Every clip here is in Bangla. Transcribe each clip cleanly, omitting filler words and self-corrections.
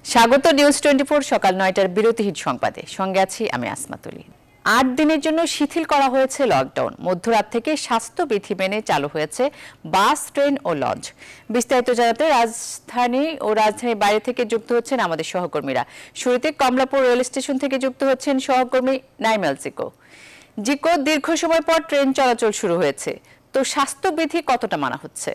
স্বাগত নিউজ 24 সকাল ৯টার বিরতিহীন সংবাদে। সঙ্গে আছি আমি আসমাতুলি। ৮ দিনের জন্য শিথিল করা হয়েছে লকডাউন। মধ্যরাত থেকে স্বাস্থ্যবিধি মেনে চালু হয়েছে বাস, ট্রেন ও লঞ্চ। বিস্তারিত জানাতে রাজধানীর বাইরে থেকে যুক্ত হচ্ছেন আমাদের সহকর্মীরা। শুরুতে কমলাপুর রেল স্টেশন থেকে যুক্ত হচ্ছেন সহকর্মী নাইমেল জিকো। জিকো, দীর্ঘ সময় পর ট্রেন চলাচল শুরু হয়েছে, তো স্বাস্থ্যবিধি কতটা মানা হচ্ছে?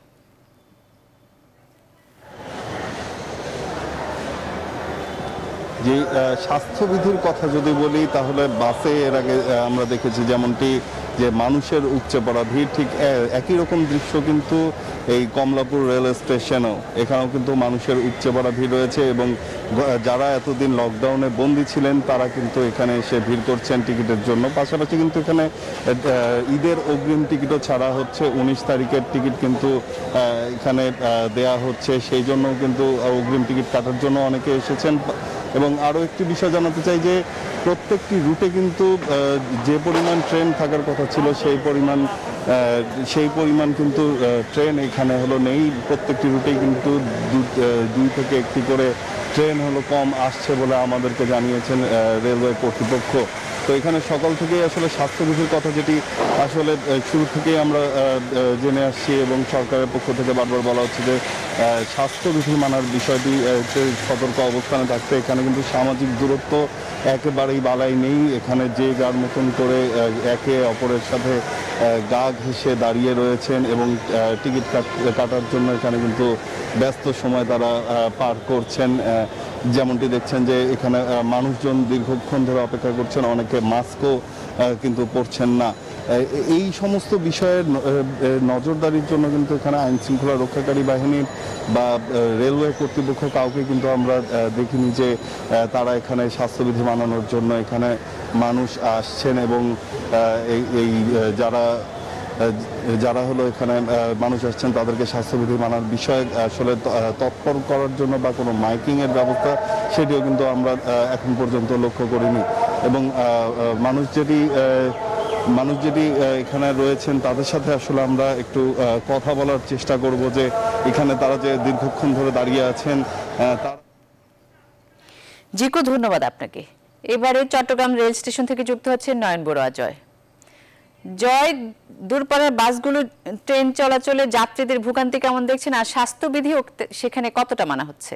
যে স্বাস্থ্যবিধির কথা যদি বলি তাহলে বাসে এর আগে আমরা দেখেছি যেমনটি যে মানুষের উপচে পড়া ভিড়, ঠিক একই রকম দৃশ্য কিন্তু এই কমলাপুর রেল স্টেশনেও এখানেও কিন্তু মানুষের উপচে পড়া ভিড় রয়েছে এবং যারা এতদিন লকডাউনে বন্দী ছিলেন তারা কিন্তু এখানে এসে ভিড় করছেন টিকিটের জন্য। পাশাপাশি কিন্তু এখানে ঈদের অগ্রিম টিকিটও ছাড়া হচ্ছে, 19 তারিখের টিকিট কিন্তু এখানে দেয়া হচ্ছে, সেই জন্য কিন্তু অগ্রিম টিকিট কাটার জন্য অনেকে এসেছেন। এবং আরও একটি বিষয় জানাতে চাই যে প্রত্যেকটি রুটে কিন্তু যে পরিমাণ ট্রেন থাকার কথা ছিল সেই পরিমাণ কিন্তু ট্রেন এখানে নেই। প্রত্যেকটি রুটেই কিন্তু 2 থেকে 1টি করে ট্রেন কম আসছে বলে আমাদেরকে জানিয়েছেন রেলওয়ে কর্তৃপক্ষ। তো এখানে সকাল থেকেই আসলে স্বাস্থ্যবিধির কথা যেটি আসলে শুরু থেকেই আমরা জেনে আসছি এবং সরকারের পক্ষ থেকে বারবার বলা হচ্ছে যে স্বাস্থ্যবিধি মানার বিষয়টি সতর্ক অবস্থানে থাকতে। এখানে কিন্তু সামাজিক দূরত্ব একেবারেই বালাই নেই। এখানে যে যার মতন করে একে অপরের সাথে গা ঘেঁষে দাঁড়িয়ে রয়েছেন এবং টিকিট কাটার জন্য এখানে কিন্তু ব্যস্ত সময় তারা পার করছেন। যেমনটি দেখছেন যে এখানে মানুষজন দীর্ঘক্ষণ ধরে অপেক্ষা করছেন, অনেকে মাস্কও কিন্তু পরছেন না। এই সমস্ত বিষয়ের নজরদারির জন্য কিন্তু এখানে আইন শৃঙ্খলা রক্ষাকারী বাহিনী বা রেলওয়ে কর্তৃপক্ষ কাউকে কিন্তু আমরা দেখিনি যে তারা এখানে স্বাস্থ্যবিধি মানানোর জন্য এখানে মানুষ আসছেন এবং এই যারা এখানে মানুষ আসছেন তাদেরকে স্বাস্থ্যবিধি মানার বিষয়ে আসলে তৎপর করার জন্য বা কোনো মাইকিংয়ের ব্যবস্থা সেটিও কিন্তু আমরা এখন পর্যন্ত লক্ষ্য করিনি। এবং মানুষ যেটি এখানে রয়েছেন তাদের সাথে আসলে আমরা একটু কথা বলার চেষ্টা করব যে এখানে তারা যে দীর্ঘক্ষণ ধরে দাঁড়িয়ে আছেন। জিকো, ধন্যবাদ আপনাকে। এবারে চট্টগ্রাম রেল স্টেশন থেকে যুক্ত হচ্ছেন নয়ন বড়ুয়া। জয়, দূরপাল্লার বাসগুলো ট্রেন চলাচলে যাত্রীদের ভোগান্তি কেমন দেখছেন, আর স্বাস্থ্যবিধি সেখানে কতটা মানা হচ্ছে?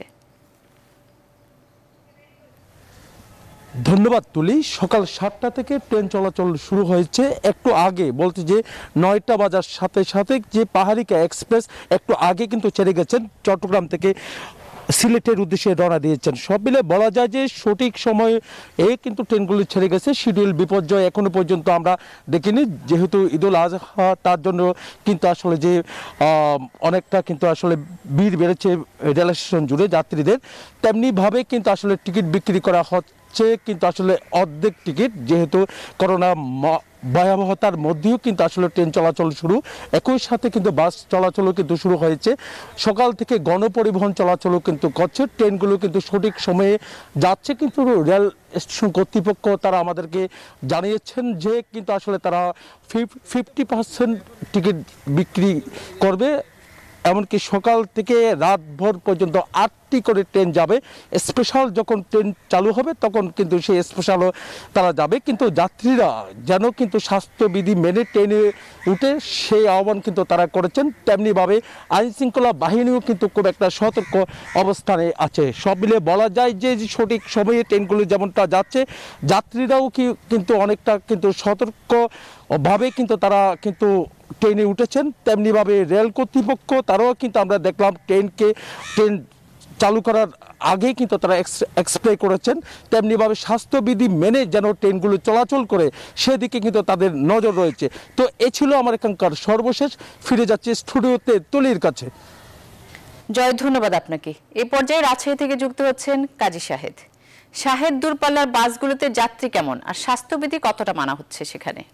ধন্যবাদ তুলি। সকাল 7টা থেকে ট্রেন চলাচল শুরু হয়েছে। একটু আগে বলতে যে 9টা বাজার সাথে সাথে যে পাহাড়িকা এক্সপ্রেস একটু আগে কিন্তু ছেড়ে গেছেন, চট্টগ্রাম থেকে সিলেটের উদ্দেশ্যে রওনা দিয়েছেন। সব মিলে বলা যায় যে সঠিক সময়ে কিন্তু ট্রেনগুলি ছেড়ে গেছে। শিডিউল বিপর্যয় এখনো পর্যন্ত আমরা দেখিনি, যেহেতু ঈদুল আজহা তার জন্য কিন্তু আসলে যে অনেকটা কিন্তু আসলে ভিড় বেড়েছে রেল স্টেশন জুড়ে যাত্রীদের, তেমনিভাবে কিন্তু আসলে টিকিট বিক্রি করা হচ্ছে কিন্তু আসলে অর্ধেক টিকিট, যেহেতু করোনা ভয়াবহতার মধ্যেও কিন্তু আসলে ট্রেন চলাচল শুরু। একই সাথে কিন্তু বাস চলাচলও কিন্তু শুরু হয়েছে। সকাল থেকে গণপরিবহন চলাচলও কিন্তু করছে, ট্রেনগুলো কিন্তু সঠিক সময়ে যাচ্ছে। কিন্তু রেল স্টেশন কর্তৃপক্ষ তারা আমাদেরকে জানিয়েছেন যে কিন্তু আসলে তারা 50% টিকিট বিক্রি করবে। এমনকি সকাল থেকে রাতভর পর্যন্ত 8টি করে ট্রেন যাবে। স্পেশাল যখন ট্রেন চালু হবে তখন কিন্তু সেই স্পেশালও তারা যাবে। কিন্তু যাত্রীরা যেন কিন্তু স্বাস্থ্যবিধি মেনে ট্রেনে উঠে সেই আহ্বান কিন্তু তারা করেছেন। তেমনিভাবে আইন শৃঙ্খলা বাহিনীও কিন্তু খুব একটা সতর্ক অবস্থানে আছে। সব মিলে বলা যায় যে সঠিক সময়ে ট্রেনগুলো যেমনটা যাচ্ছে, যাত্রীরাও কিন্তু অনেকটা কিন্তু সতর্কভাবে কিন্তু তারা কিন্তু ট্রেনে উঠেছেন। তেমনিভাবে রেল কর্তৃপক্ষ তারাও কিন্তু আমরা দেখলাম ট্রেন চালু করার আগে কিন্তু তারা এক্সপ্রে করেছেন। তেমনিভাবে স্বাস্থ্যবিধি মেনে যেন ট্রেনগুলো চলাচল করে সেদিকে কিন্তু তাদের নজর রয়েছে। তো এ ছিল আমার এখানকার সর্বশেষ। ফিরে যাচ্ছে স্টুডিওতে তুলির কাছে। জয়, ধন্যবাদ আপনাকে। এই পর্যায়ে রাজশাহী থেকে যুক্ত হচ্ছেন কাজী শাহেদ। দূরপাল্লার বাসগুলোতে যাত্রী কেমন, আর স্বাস্থ্যবিধি কতটা মানা হচ্ছে সেখানে?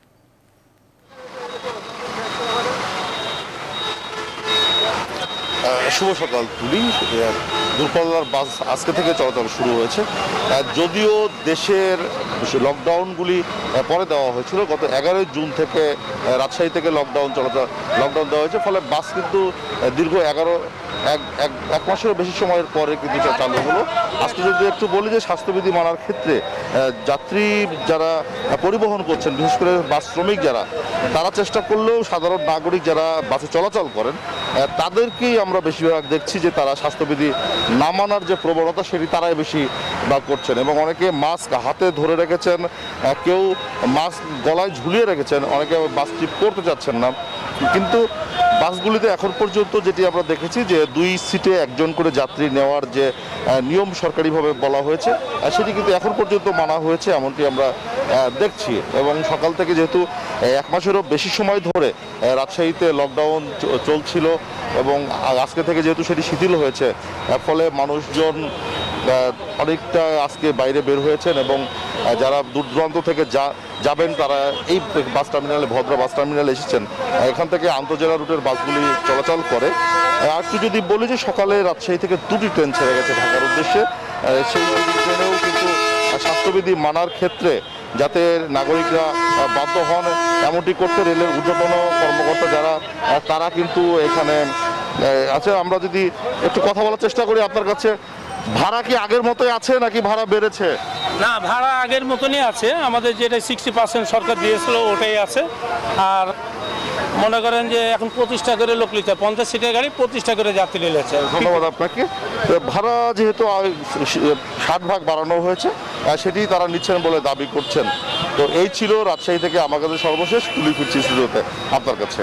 শুভ সকাল তুলি। দূরপাল্লার বাস আজকে থেকে চলাচল শুরু হয়েছে। যদিও দেশের লকডাউনগুলি পরে দেওয়া হয়েছিল, গত 11 জুন থেকে রাজশাহী থেকে লকডাউন দেওয়া হয়েছে, ফলে বাস কিন্তু দীর্ঘ এক মাসেরও বেশি সময়ের পরে কিন্তু চালু হলো। আজকে যদি একটু বলি যে স্বাস্থ্যবিধি মানার ক্ষেত্রে যাত্রী যারা পরিবহন করছেন, বিশেষ করে বাস শ্রমিক যারা, তারা চেষ্টা করলেও সাধারণ নাগরিক যারা বাসে চলাচল করেন তাদেরকেই আমরা বেশিরভাগ দেখছি যে তারা স্বাস্থ্যবিধি না মানার যে প্রবণতা সেটি তারাই বেশি করছেন, এবং অনেকে মাস্ক হাতে ধরে রেখেছেন, কেউ মাস্ক গলায় ঝুলিয়ে রেখেছেন, অনেকে বাস ট্রিপ করতে চাচ্ছেন না। কিন্তু বাসগুলিতে এখন পর্যন্ত যেটি আমরা দেখেছি যে 2 সিটে একজন করে যাত্রী নেওয়ার যে নিয়ম সরকারিভাবে বলা হয়েছে সেটি কিন্তু এখন পর্যন্ত মানা হয়েছে, এমনটি আমরা দেখছি। এবং সকাল থেকে যেহেতু 1 মাসেরও বেশি সময় ধরে রাজশাহীতে লকডাউন চলছিল এবং আজকে থেকে যেহেতু সেটি শিথিল হয়েছে, ফলে মানুষজন অনেকটা আজকে বাইরে বের হয়েছেন, এবং যারা দূর দূরান্ত থেকে যাবেন তারা এই বাস টার্মিনালে, ভদ্রা বাস টার্মিনালে এসেছেন। এখান থেকে আন্তজেলা রুটের বাসগুলি চলাচল করে। আর একটু যদি বলি যে সকালে রাজশাহী থেকে 2টি ট্রেন ছেড়ে গেছে ঢাকার উদ্দেশ্যে, সেই ট্রেনেও কিন্তু স্বাস্থ্যবিধি মানার ক্ষেত্রে যাতে নাগরিকরা বাধ্য হন এমনটি করতে রেলের ঊর্ধ্বতন কর্মকর্তা যারা, তারা কিন্তু এখানে আছে। আমরা যদি একটু কথা বলার চেষ্টা করি আপনার কাছে, ভাড়া কি আগের মতোই আছে নাকি ভাড়া বেড়েছে? না, ভাড়া আগের মতনই আছে, আমাদের যেটা 60% সরকার দিয়েছিল ওটাই আছে। আর মনে করেন যে এখন 25 টাকা করে লোক লিখছে, 50 সিটের গাড়ি 25 টাকা করে যাত্রী লিখছে। ধন্যবাদ আপনাকে। ভাড়া যেহেতু 60 ভাগ বাড়ানো হয়েছে সেটি তারা নিচ্ছেন বলে দাবি করছেন। তো এই ছিল রাজশাহী থেকে আমার কাছে সর্বশেষ। তুলি ফিরছি স্টুডিওতে আপনার কাছে।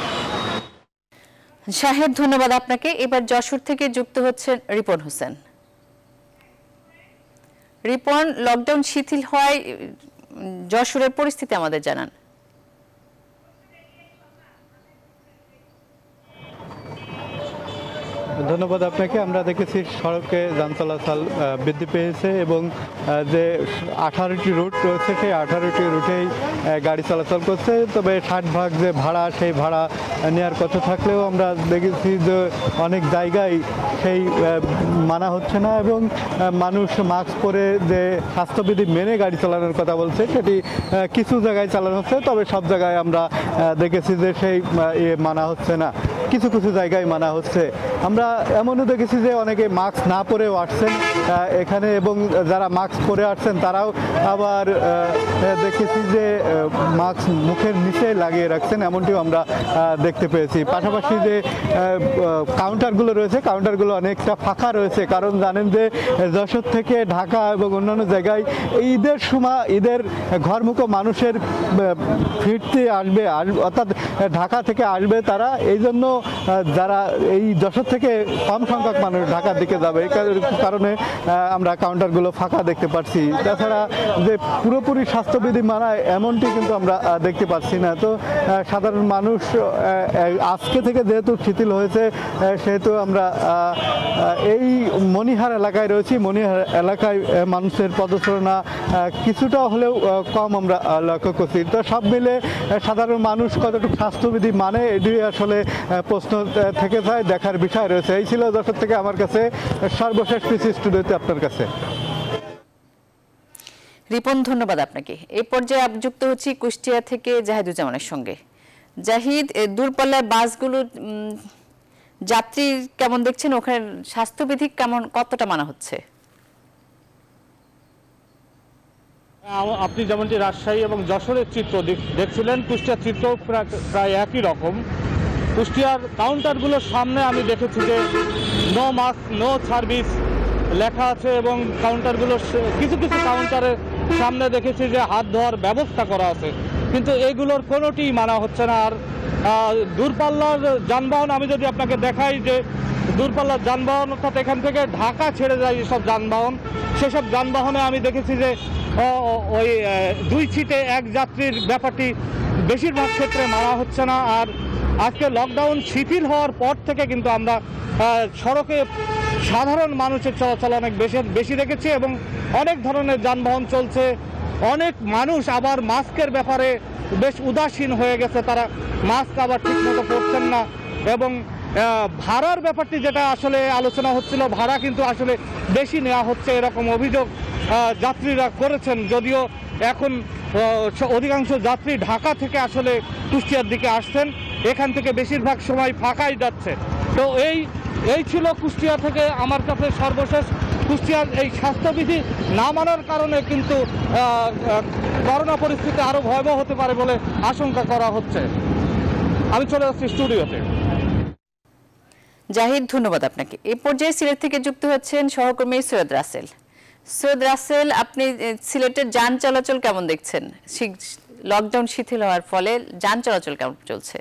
শাহেদ, ধন্যবাদ আপনাকে। এবার যশোর থেকে যুক্ত হচ্ছেন রিপন হোসেন। রিপন, লকডাউন শিথিল হওয়ায় যশোরের পরিস্থিতি আমাদের জানান। ধন্যবাদ আপনাকে। আমরা দেখেছি সড়কে যান চলাচল বৃদ্ধি পেয়েছে এবং যে 18টি রুট রয়েছে সেই 18টি রুটেই গাড়ি চলাচল করছে। তবে 60 ভাগ যে ভাড়া, সেই ভাড়া নেওয়ার কথা থাকলেও আমরা দেখেছি যে অনেক জায়গায় সেই মানা হচ্ছে না, এবং মানুষ মাস্ক পরে যে স্বাস্থ্যবিধি মেনে গাড়ি চালানোর কথা বলছে সেটি কিছু জায়গায় চালানো হচ্ছে, তবে সব জায়গায় আমরা দেখেছি যে সেই মানা হচ্ছে না, কিছু কিছু জায়গায় মানা হচ্ছে। আমরা এমনও দেখেছি যে অনেকে মাস্ক না পরেও আসছেন এখানে, এবং যারা মাস্ক পরে আসছেন তারাও আবার দেখেছি যে মাস্ক মুখের নিচে লাগিয়ে রাখছেন, এমনটিও আমরা দেখতে পেয়েছি। পাশাপাশি যে কাউন্টারগুলো রয়েছে, কাউন্টারগুলো অনেকটা ফাঁকা রয়েছে, কারণ জানেন যে যশোর থেকে ঢাকা এবং অন্যান্য জায়গায় ঈদের সময় ঈদের ঘরমুখো মানুষের ফিরতে আসবে, অর্থাৎ ঢাকা থেকে আসবে তারা, এই জন্য যারা এই যশোর থেকে কম সংখ্যক মানুষ ঢাকার দিকে যাবে, এই কারণে আমরা কাউন্টারগুলো ফাঁকা দেখতে পাচ্ছি। তাছাড়া যে পুরোপুরি স্বাস্থ্যবিধি মানায় এমনটি কিন্তু আমরা দেখতে পাচ্ছি না। তো সাধারণ মানুষ আজকে থেকে যেহেতু শিথিল হয়েছে সেহেতু আমরা এই মণিহার এলাকায় রয়েছি। মণিহার এলাকায় মানুষের পদচারণা কিছুটা হলেও কম আমরা লক্ষ্য করছি। তো সব মিলে সাধারণ মানুষ কতটুকু স্বাস্থ্যবিধি মানে এটি আসলে প্রশ্ন থেকে যায়, দেখার বিষয় রয়েছে। এই ছিল যশোর থেকে আমার কাছে সর্বশেষ পিসি স্টুডিওতে আপনার কাছে। রিপন, ধন্যবাদ আপনাকে। এই পর্যায়ে যুক্ত হচ্ছি কুষ্টিয়া থেকে জাহিদুজ্জামানের সঙ্গে। জাহিদ, দূরপাল্লার বাসগুলো যাত্রী কেমন দেখছেন? ওখানে স্বাস্থ্যবিধি কেমন, কতটা মানা হচ্ছে? আপনি যেমনটি রাজশাহী এবং যশোরের চিত্র দেখছিলেন, কুষ্টিয়ার চিত্র প্রায় একই রকম। কুষ্টিয়ার কাউন্টারগুলোর সামনে আমি দেখেছি যে নো মাস্ক নো সার্ভিস লেখা আছে, এবং কাউন্টারগুলোর কিছু কিছু কাউন্টারের সামনে দেখেছি যে হাত ধোয়ার ব্যবস্থা করা আছে, কিন্তু এগুলোর কোনোটি মানা হচ্ছে না। আর দূরপাল্লার যানবাহন আমি যদি আপনাকে দেখাই যে দূরপাল্লার যানবাহন, অর্থাৎ এখান থেকে ঢাকা ছেড়ে যায় যেসব যানবাহন, সেসব যানবাহনে আমি দেখেছি যে ওই 2 সিটে এক যাত্রীর ব্যাপারটি বেশিরভাগ ক্ষেত্রে মানা হচ্ছে না। আর আজকে লকডাউন শিথিল হওয়ার পর থেকে কিন্তু আমরা সড়কে সাধারণ মানুষের চলাচল অনেক বেশি দেখেছি, এবং অনেক ধরনের যানবাহন চলছে। অনেক মানুষ আবার মাস্কের ব্যাপারে বেশ উদাসীন হয়ে গেছে, তারা মাস্ক আবার ঠিকমতো পরছেন না, এবং ভাড়ার ব্যাপারটি যেটা আসলে আলোচনা হচ্ছিল, ভাড়া কিন্তু আসলে বেশি নেওয়া হচ্ছে এরকম অভিযোগ যাত্রীরা করেছেন। যদিও এখন অধিকাংশ যাত্রী ঢাকা থেকে আসলে কুষ্টিয়ার দিকে আসছেন, এখান থেকে বেশিরভাগ সময় ফাঁকাই যাচ্ছে। তো এই ছিল কুষ্টিয়া থেকে আমার কাছে সর্বশেষ। কুষ্টিয়ার এই স্বাস্থ্যবিধি না মানার কারণে কিন্তু করোনা পরিস্থিতি আরও ভয়াবহ হতে পারে বলে আশঙ্কা করা হচ্ছে। আমি চলে যাচ্ছি স্টুডিওতে। জাহিদ, ধন্যবাদ আপনাকে। এই পর্যায়ে সিলেট থেকে যুক্ত হচ্ছেন সহকর্মী সৈয়দ রাসেল। সৈয়দ রাসেল, আপনি সিলেটের যান চলাচল কেমন দেখছেন? লকডাউন শিথিল হওয়ার ফলে যান চলাচল কেমন চলছে?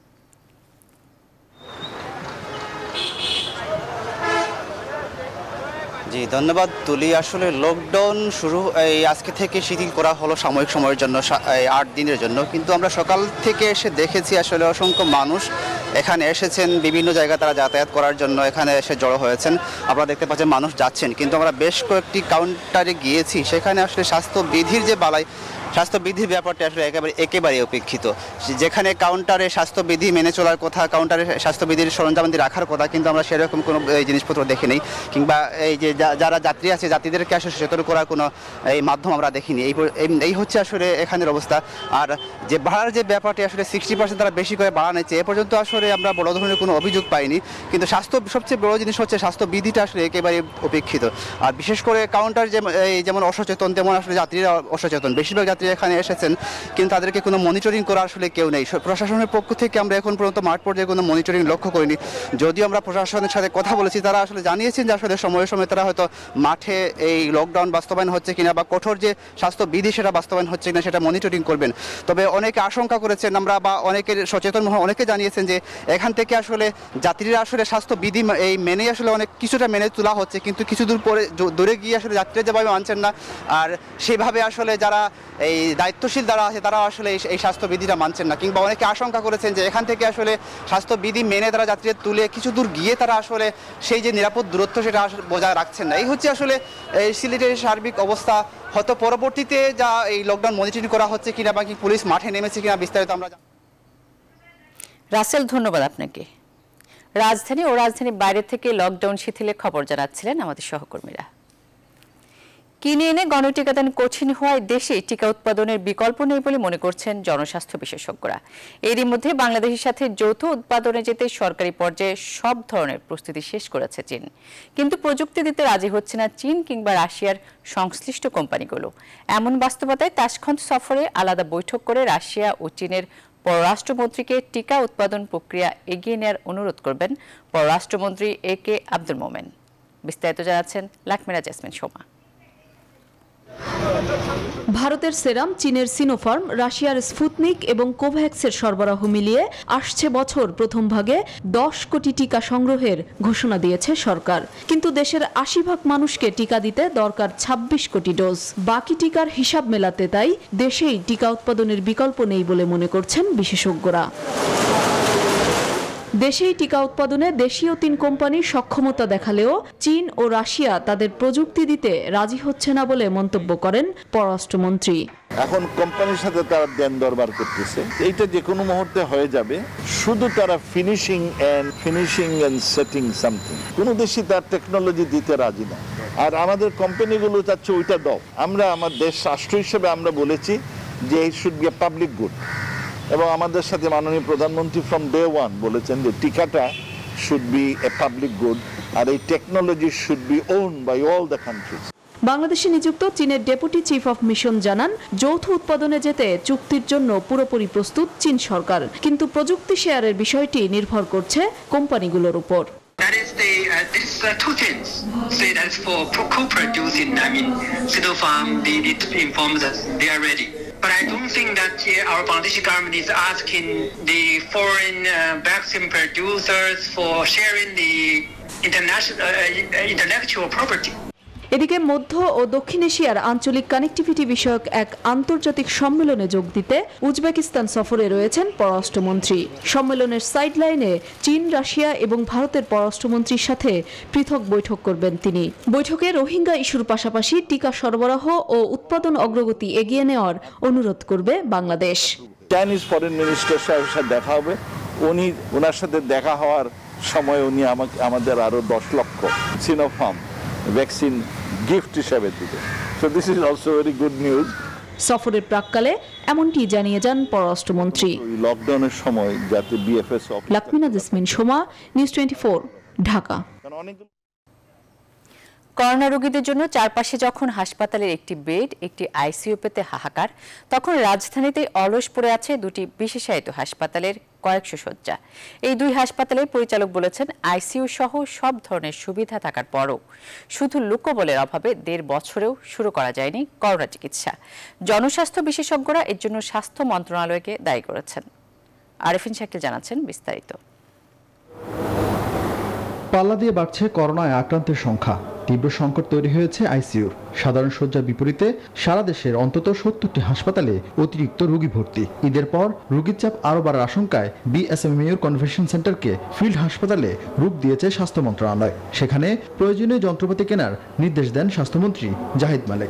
জি ধন্যবাদ তুলি। আসলে লকডাউন শুরু আজকে থেকে শিথিল করা হলো সাময়িক সময়ের জন্য, 8 দিনের জন্য। কিন্তু আমরা সকাল থেকে এসে দেখেছি আসলে অসংখ্য মানুষ এখানে এসেছেন, বিভিন্ন জায়গায় তারা যাতায়াত করার জন্য এখানে এসে জড়ো হয়েছেন। আপনারা দেখতে পাচ্ছেন মানুষ যাচ্ছেন, কিন্তু আমরা বেশ কয়েকটি কাউন্টারে গিয়েছি, সেখানে আসলে স্বাস্থ্যবিধির যে স্বাস্থ্যবিধির ব্যাপারটা আসলে একেবারে উপেক্ষিত। যেখানে কাউন্টারে স্বাস্থ্যবিধি মেনে চলার কথা, কাউন্টারে স্বাস্থ্যবিধির সরঞ্জামাদি রাখার কথা, কিন্তু আমরা সেরকম কোনো জিনিসপত্র দেখি নেই। কিংবা এই যে যারা যাত্রী আছে, যাত্রীদেরকে আসলে সচেতন করার কোনো এই মাধ্যম আমরা দেখিনি। এই হচ্ছে আসলে এখানের অবস্থা। আর যে ভাড়ার যে ব্যাপারটি আসলে 60% তারা বেশি করে ভাড়া নিচ্ছে, এ পর্যন্ত আসলে আমরা বড় ধরনের কোনো অভিযোগ পাইনি। কিন্তু সবচেয়ে বড় জিনিস হচ্ছে স্বাস্থ্যবিধিটা আসলে একেবারে উপেক্ষিত। আর বিশেষ করে কাউন্টার যেমন অসচেতন, তেমন আসলে যাত্রীরা অসচেতন। বেশিরভাগ যাত্রী এখানে এসেছেন, কিন্তু তাদেরকে কোনো মনিটরিং করা আসলে কেউ নেই। প্রশাসনের পক্ষ থেকে আমরা এখন পর্যন্ত মাঠ পর্যায়ে কোনো মনিটরিং লক্ষ্য করিনি। যদিও আমরা প্রশাসনের সাথে কথা বলেছি, তারা আসলে জানিয়েছেন যে আসলে সময়ে সময়ে তারা হয়তো মাঠে এই লকডাউন বাস্তবায়ন হচ্ছে কিনা বা কঠোর যে স্বাস্থ্যবিধি সেটা বাস্তবায়ন হচ্ছে কিনা সেটা মনিটরিং করবেন। তবে অনেকে আশঙ্কা করেছেন আমরা, বা অনেকের সচেতন অনেকে জানিয়েছেন যে এখান থেকে আসলে যাত্রীরা আসলে স্বাস্থ্যবিধি এই মেনে আসলে অনেক কিছুটা মেনে তোলা হচ্ছে, কিন্তু কিছু দূরে গিয়ে আসলে যাত্রীরা যেভাবে মানছেন না, আর সেভাবে আসলে যারা এই দায়িত্বশীল যারা আছে তারা আসলে এই স্বাস্থ্যবিধিটা মানছেন না। কিংবা অনেকে আশঙ্কা করেছেন যে এখান থেকে আসলে স্বাস্থ্যবিধি মেনে তারা যাত্রীদের তুলে কিছু দূর গিয়ে তারা আসলে সেই যে নিরাপদ দূরত্ব সেটা বজায় রাখছেন না। এই হচ্ছে আসলে এই সিলেটের সার্বিক অবস্থা। হয়তো পরবর্তীতে যা এই লকডাউন মনিটরিং করা হচ্ছে কিনা বা কি পুলিশ মাঠে নেমেছে কিনা বিস্তারিত আমরা। রাসেল, ধন্যবাদ আপনাকে। রাজধানী ও রাজধানীর বাইরে থেকে লকডাউন শিথিলের খবর জানাচ্ছিলেন আমাদের সহকর্মীরা। কিনে এনে গণটিকাদান কঠিন হওয়ায় দেশে টিকা উৎপাদনের বিকল্প নেই বলে মনে করছেন জনস্বাস্থ্য বিশেষজ্ঞরা। এরই মধ্যে বাংলাদেশের সাথে যৌথ উৎপাদনে যেতে সরকারি পর্যায়ে সব ধরনের প্রস্তুতি শেষ করেছে চীন। কিন্তু প্রযুক্তি দিতে রাজি হচ্ছে না চীন কিংবা রাশিয়ার সংশ্লিষ্ট কোম্পানিগুলো। এমন বাস্তবতায় তাশখন্দ সফরে আলাদা বৈঠক করে রাশিয়া ও চীনের পররাষ্ট্রমন্ত্রীকে টিকা উৎপাদন প্রক্রিয়া এগিয়ে নেওয়ার অনুরোধ করবেন পররাষ্ট্রমন্ত্রী AK আব্দুল মোমেন। বিস্তারিত জানাচ্ছেন লাকমিরা জেসমিন সোমা। ভারতের সেরাম, চীনের সিনোফার্ম, রাশিয়ার স্পুতনিক এবং কোভ্যাক্সের সরবরাহ মিলিয়ে আসছে বছর প্রথম ভাগে 10 কোটি টিকা সংগ্রহের ঘোষণা দিয়েছে সরকার। কিন্তু দেশের 80% মানুষকে টিকা দিতে দরকার 26 কোটি ডোজ। বাকি টিকার হিসাব মেলাতে তাই দেশেই টিকা উৎপাদনের বিকল্প নেই বলে মনে করছেন বিশেষজ্ঞরা। দেশেই টিকা উৎপাদনে দেশীয় 3 কোম্পানি সক্ষমতা দেখালেও চীন ও রাশিয়া তাদের প্রযুক্তি দিতে রাজি হচ্ছে না বলে মন্তব্য করেন পররাষ্ট্রমন্ত্রী। এখন কোম্পানির সাথে তারা দেন দরবার করতেছে, এইটা যে কোনো মুহূর্তে হয়ে যাবে। শুধু তারা ফিনিশিং এন্ড সেটিং সামথিং। কোনো দেশই তার টেকনোলজি দিতে রাজি না, আর আমাদের কোম্পানিগুলো চাচ্ছে ওইটা দাও। আমরা আমার দেশ রাষ্ট্র হিসেবে আমরা বলেছি যে it should be a public good, এবং আমাদের সাথে মাননীয় প্রধানমন্ত্রী ফ্রম ডে ওয়ান বলেছেন যে টিকাটা should be a public good, আর এই technology should be own by all the countries. বাংলাদেশে নিযুক্ত চীনের ডেপুটি চিফ অফ মিশন জানান, যৌথ উৎপাদনে যেতে চুক্তির জন্য পুরোপুরি প্রস্তুত চীন সরকার, কিন্তু প্রযুক্তি শেয়ারের বিষয়টি নির্ভর করছে কোম্পানিগুলোর উপর। This is two things. Say that's for co-producing. I mean, Sinopharm, they informed us they are ready. But I don't think that our Bangladeshi government is asking the foreign vaccine producers for sharing the intellectual property. এদিকে মধ্য ও দক্ষিণ এশিয়ার আঞ্চলিক কানেক্টিভিটি বিষয়ক এক আন্তর্জাতিক সম্মেলনে যোগ দিতে উজবেকিস্তান সফরে রয়েছেন পররাষ্ট্রমন্ত্রী। সম্মেলনের সাইডলাইনে চীন, রাশিয়া এবং ভারতের পররাষ্ট্রমন্ত্রীর সাথে পৃথক বৈঠক করবেন তিনি। বৈঠকে রোহিঙ্গা ইস্যুর পাশাপাশি টিকা সরবরাহ ও উৎপাদন অগ্রগতি এগিয়ে নেওয়ার অনুরোধ করবে বাংলাদেশ। চাইনিজ ফরেন মিনিস্টার সাহেবের সাথে দেখা হবে, ওনার সাথে দেখা হওয়ার সময় উনি আমাদের আরো 10 লক্ষ সিনোফার্ম ভ্যাকসিন গিফট হিসেবে দিবে। So this is also very good news. সফরের প্রাক্কালে এমনটি জানিয়ে যান পররাষ্ট্রমন্ত্রী। লকডাউনের সময় যাতে BFS Lakmina Jesmin Soma, news 24, Dhaka. Corona রোগীদের জন্য চারপাশে যখন হাসপাতালের একটি বেড, একটি আইসিইউ পেতে হাহাকার, তখন রাজধানীতে অলস পড়ে আছে দুটি বিশেষায়িত হাসপাতালের কয়েকশো শয্যা। এই দুই হাসপাতালের পরিচালক বলেছেন, আইসিইউ সহ সব ধরনের সুবিধা থাকার পরও শুধু লোকবলের অভাবে 1.5 বছরেও শুরু করা যায়নি করোনা চিকিৎসা। জনস্বাস্থ্য বিশেষজ্ঞরা এর জন্য স্বাস্থ্য মন্ত্রণালয়কে দায়ী করেছেন। আরেফিন শাকিল জানাচ্ছেন বিস্তারিত। পাল্লা দিয়ে বাড়ছে করোনায় আক্রান্তের সংখ্যা। তীব্র সংকট তৈরি হয়েছে আইসিইউর। সাধারণ শয্যার বিপরীতে সারা দেশের অন্তত 70টি হাসপাতালে অতিরিক্ত রোগী ভর্তি। ঈদের পর রোগীর চাপ আরও বাড়ার আশঙ্কায় বিএসএমইউর কনভেনশন সেন্টারকে ফিল্ড হাসপাতালে রূপ দিয়েছে স্বাস্থ্য মন্ত্রণালয়। সেখানে প্রয়োজনীয় যন্ত্রপাতি কেনার নির্দেশ দেন স্বাস্থ্যমন্ত্রী জাহিদ মালেক।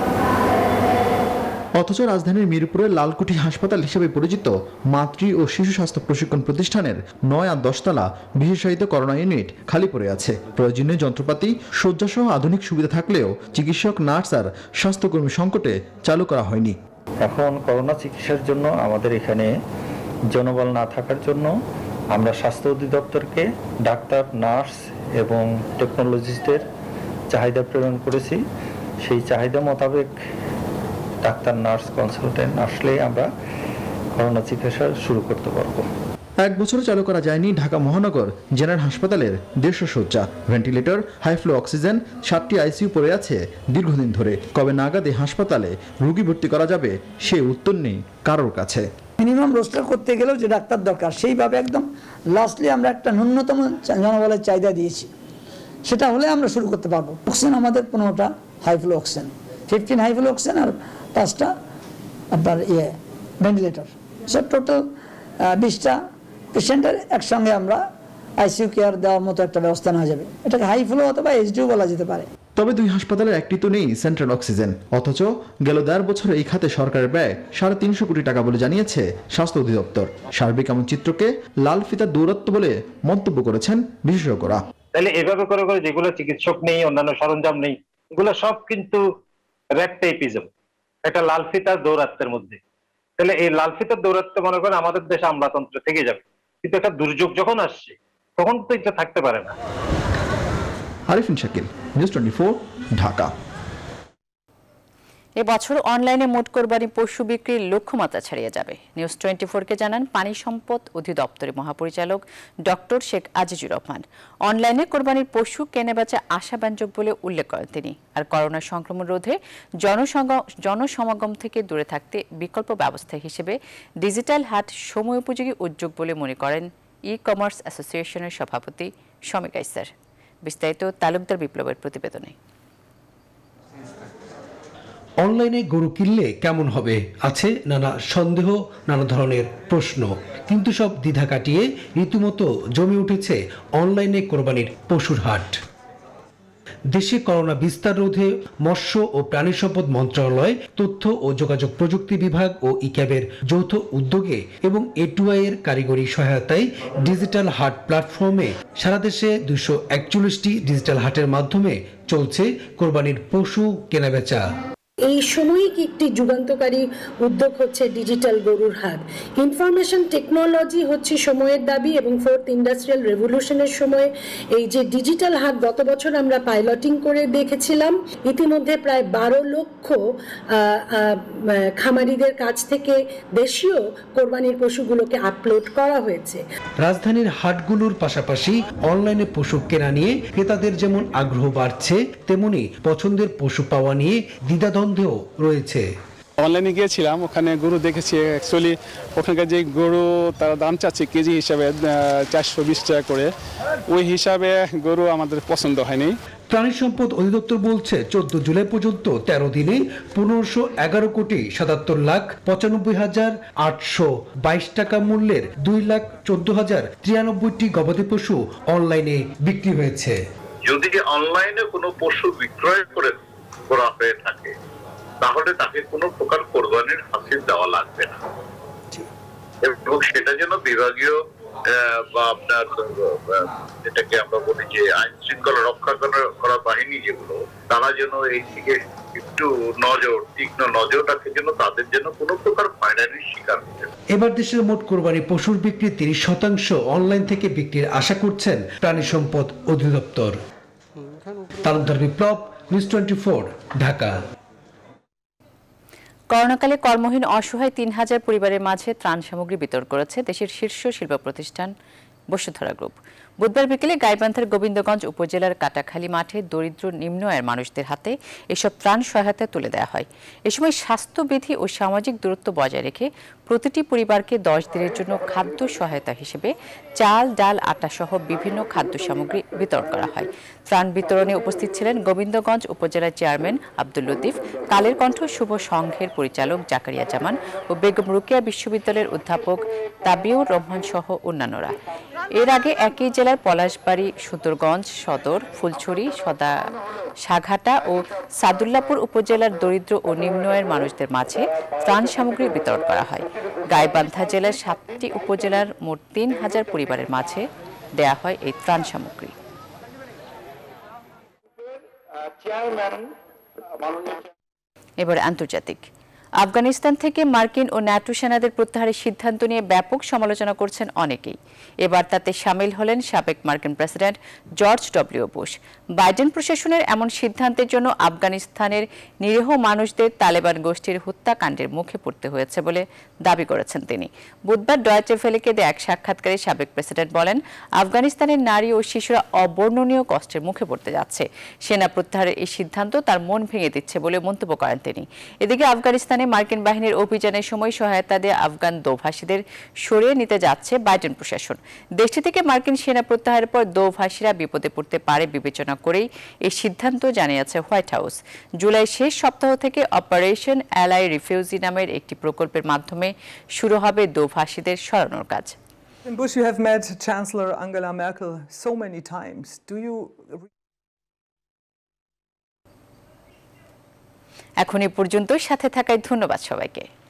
অথচ রাজধানীর মিরপুরের লালকুঠি হাসপাতাল হিসেবে পরিচিত মাতৃ ও শিশু স্বাস্থ্য প্রশিক্ষণ প্রতিষ্ঠানের 9 আর 10 তলা বিশেষায়িত করোনা ইউনিট খালি পড়ে আছে। প্রয়োজনীয় যন্ত্রপাতি, শয্যাসহ আধুনিক সুবিধা থাকলেও চিকিৎসক, নার্স আর স্বাস্থ্যকর্মী সংকটে চালু করা হয়নি। এখন করোনা চিকিৎসার জন্য আমাদের এখানে জনবল না থাকার জন্য আমরা স্বাস্থ্য অধিদপ্তরকে ডাক্তার, নার্স এবং টেকনোলজিস্টদের চাহিদা প্রেরণ করেছি। সেই চাহিদা মোতাবেক ডাক্তার, নার্স, কনসালটেন্ট আসলে আমরা করোনা চিকিৎসা শুরু করতে পারবো। 1 বছর চালু করা যায়নি ঢাকা মহানগর জেনারেল হাসপাতালের 150 শয্যা, ভেন্টিলেটর, হাইফ্লো অক্সিজেন, 7টি আইসিইউ পড়ে আছে দীর্ঘদিন ধরে। কবে নাগাদ এই হাসপাতালে রোগী ভর্তি করা যাবে সে উত্তর নেই কারোর কাছে। মিনিমাম রোস্টার করতে গেলেও যে ডাক্তার দরকার, সেইভাবে একদম লাস্টলি আমরা একটা ন্যূনতম জনবলের চাহিদা দিয়েছি। সেটা হলে আমরা শুরু করতে পারবো। অক্সিজেন আমাদের 15টা হাইফ্লো অক্সিজেন, 15 হাইফ্লো অক্সিজেন আর 5টা আপনার ভেন্টিলেটর। সব টোটাল 20টা পেশেন্টের একসঙ্গে আমরা আইসিইউ কেয়ার দেওয়ার মতো একটা ব্যবস্থা নেওয়া যাবে। এটাকে হাইফ্লো অথবা এইচডিও বলা যেতে পারে। তবে দুই হাসপাতালের একটি তো নেই সেন্ট্রাল অক্সিজেন। অথচ গেল 1.5 বছরে এই খাতে সরকারের ব্যয় 350 কোটি টাকা বলে জানিয়েছে স্বাস্থ্য অধিদপ্তর। সার্বিক এমন চিত্রকে লাল ফিতার দৌরাত্ম্য বলে মন্তব্য করেছেন বিশেষজ্ঞরা। তাহলে এভাবে করে করে যেগুলো চিকিৎসক নেই, অন্যান্য সরঞ্জাম নেই, এগুলো সব কিন্তু র্যাকটাইপিজম, এটা লাল ফিতার দৌরাত্মের মধ্যে। তাহলে এই লাল ফিতার দৌরাত্ম মনে করেন আমাদের দেশে আমলাতন্ত্র থেকে যাবে, কিন্তু একটা দুর্যোগ যখন আসছে তখন তো এটা থাকতে পারে না। আরিফিন শাকিল, নিউজ 24, ঢাকা। এবছর অনলাইনে মোট কোরবানি পশু বিক্রির লক্ষ্যমাত্রা ছাড়িয়ে যাবে। নিউজ 24-কে জানান পানি সম্পদ অধিদপ্তরের মহাপরিচালক ডক্টর শেখ আজিজুর রহমান। অনলাইনে কোরবানির পশু কেনাবেচা আশাব্যঞ্জক বলে উল্লেখ করেন তিনি। আর করোনা সংক্রমণ রোধে জনসমাগম থেকে দূরে থাকতে বিকল্প ব্যবস্থা হিসেবে ডিজিটাল হাট সময় উপযোগী উদ্যোগ বলে মনে করেন ই কমার্স অ্যাসোসিয়েশনের সভাপতি শমী কাইসার। বিস্তারিত তালুকদার বিপ্লবের প্রতিবেদনে। অনলাইনে গরু কিনলে কেমন হবে, আছে নানা সন্দেহ, নানা ধরনের প্রশ্ন, কিন্তু সব দ্বিধা কাটিয়ে রীতিমতো জমে উঠেছে অনলাইনে কোরবানির পশুর হাট। দেশে করোনা বিস্তার রোধে মৎস্য ও প্রাণী সম্পদ মন্ত্রণালয়, তথ্য ও যোগাযোগ প্রযুক্তি বিভাগ ও ইক্যাবের যৌথ উদ্যোগে এবং A2I এর কারিগরি সহায়তায় ডিজিটাল হাট প্ল্যাটফর্মে সারা দেশে 241টি ডিজিটাল হাটের মাধ্যমে চলছে কোরবানির পশু কেনাবেচা। এই সময়ই একটি যুগান্তকারী উদ্যোগ হচ্ছে ডিজিটাল গরুর হাট। ইনফরমেশন টেকনোলজি হচ্ছে সময়ের দাবি এবং 4th ইন্ডাস্ট্রিয়াল রেভলিউশনের সময় এই যে ডিজিটাল হাট গত বছর আমরা পাইলটিং করে দেখেছিলাম, ইতিমধ্যে প্রায় 12 লক্ষ খামারিদের কাছ থেকে দেশীয় কোরবানির পশুগুলোকে আপলোড করা হয়েছে। রাজধানীর হাটগুলোর পাশাপাশি অনলাইনে পশু কেনা নিয়ে ক্রেতাদের যেমন আগ্রহ বাড়ছে, তেমনি পছন্দের পশু পাওয়া নিয়ে দ্বিধাদ্বন্দ্ব রয়েছে। অনলাইনে গিয়েছিলাম, ওখানে গরু দেখেছি। অ্যাকচুয়ালি ওখানকার যে গরু তারা দাম চাচ্ছে কেজি হিসাবে 420 টাকা করে, ওই হিসাবে গরু আমাদের পছন্দ হয়নি। প্রাণী সম্পদ অধিদপ্তর বলছে 14 জুলাই পর্যন্ত 13 দিনে 1511,97,95,822 টাকা মূল্যের 2,14,093টি গবাদি পশু অনলাইনে বিক্রি হয়েছে। যদি অনলাইনে কোনো পশু বিক্রয় করা হয়ে থাকে তাহলে তাকে কোনো প্রকার কোরবানির হাসিল দেওয়া লাগবে না, এবং সেটা যেন বিভাগীয় বা আপনার যেটাকে আমরা বলি যে আইন শৃঙ্খলা রক্ষা করা বাহিনী যেগুলো, তারা যেন এই দিকে একটু তীক্ষ্ণ নজর রাখে, যেন তাদের জন্য কোনো প্রকার হয়রানির শিকার হচ্ছে। এবার দেশের মোট কোরবানি পশুর বিক্রি 30% অনলাইন থেকে বিক্রির আশা করছেন প্রাণী সম্পদ অধিদপ্তর। তালুকদার বিপ্লব, নিউজ 24, ঢাকা। করোনাকালে কর্মহীন অসহায় 3000 পরিবারের মাঝে ত্রাণ সামগ্রী বিতরণ করেছে দেশের শীর্ষ শিল্প প্রতিষ্ঠান বসুন্ধরা গ্রুপ। বুধবার বিকেলে গাইবান্ধার গোবিন্দগঞ্জ উপজেলার কাটাখালী মাঠে দরিদ্র নিম্ন আয়ের মানুষদের হাতে এসব ত্রাণ সহায়তা তুলে দেওয়া হয়। এ সময় স্বাস্থ্যবিধি ও সামাজিক দূরত্ব বজায় রেখে প্রতিটি পরিবারকে 10 দিনের জন্য খাদ্য সহায়তা হিসেবে চাল, ডাল, আটা সহ বিভিন্ন খাদ্য সামগ্রী বিতরণ করা হয়। ত্রাণ বিতরণে উপস্থিত ছিলেন গোবিন্দগঞ্জ উপজেলার চেয়ারম্যান আব্দুল লতিফ, কালের কণ্ঠ শুভ সংঘের পরিচালক জাকারিয়া জামান ও বেগম রোকেয়া বিশ্ববিদ্যালয়ের অধ্যাপক তাবিউর রহমান সহ অন্যান্যরা। এর আগে একই জেলার পলাশবাড়ী, সুন্দরগঞ্জ সদর, ফুলছড়ি, সাঘাটা ও সাদুল্লাপুর উপজেলার দরিদ্র ও নিম্ন আয়ের মানুষদের মাঝে ত্রাণ সামগ্রী বিতরণ করা হয়। গাইবান্ধা জেলার 7টি উপজেলার মোট 3000 পরিবারের মাঝে দেয়া হয় এই ত্রাণ সামগ্রী। এবার আন্তর্জাতিক। আফগানিস্তান থেকে মার্কিন ও ন্যাটো সেনাদের প্রত্যাহারের সিদ্ধান্ত নিয়ে ব্যাপক সমালোচনা করছেন অনেকেই। এবার তাতে সামিল হলেন সাবেক মার্কিন president George W Bush. Biden প্রশাসনের এমন সিদ্ধান্তের জন্য আফগানিস্তানের নিরীহ মানুষদের তালেবান গোষ্ঠীর হত্যাকাণ্ডের মুখে পড়তে হয়েছে বলে দাবি করেছেন তিনি। বুধবার ডয়েচে ভেলেকে দেয়া এক সাক্ষাৎকারে সাবেক প্রেসিডেন্ট বলেন, আফগানিস্তানের নারী ও শিশুরা অবর্ণনীয় কষ্টের মুখে পড়তে যাচ্ছে। সেনা প্রত্যাহারের এই সিদ্ধান্ত তার মন ভেঙে দিচ্ছে বলে মন্তব্য করেন তিনি। এদিকে আফগানিস্তানে মার্কিন বাহিনীর অভিযানের সময় সহায়তা দিয়ে আফগান দোভাষীদের সরিয়ে নিতে যাচ্ছে বাইডেন প্রশাসন। দেশটি থেকে মার্কিন সেনা প্রত্যাহারের পর দোভাষীরা বিপদে পড়তে পারে বিবেচনা করেই এই সিদ্ধান্ত জানিয়েছে হোয়াইট হাউস। জুলাই শেষ সপ্তাহ থেকে অপারেশন অ্যালাই রিফিউজি নামের একটি প্রকল্পের মাধ্যমে শুরু হবে দোভাষীদের সরানোর কাজ। Bush, you have met Chancellor Angela Merkel so many times. Do you এখন এ পর্যন্ত সাথে থাকায় ধন্যবাদ সবাইকে।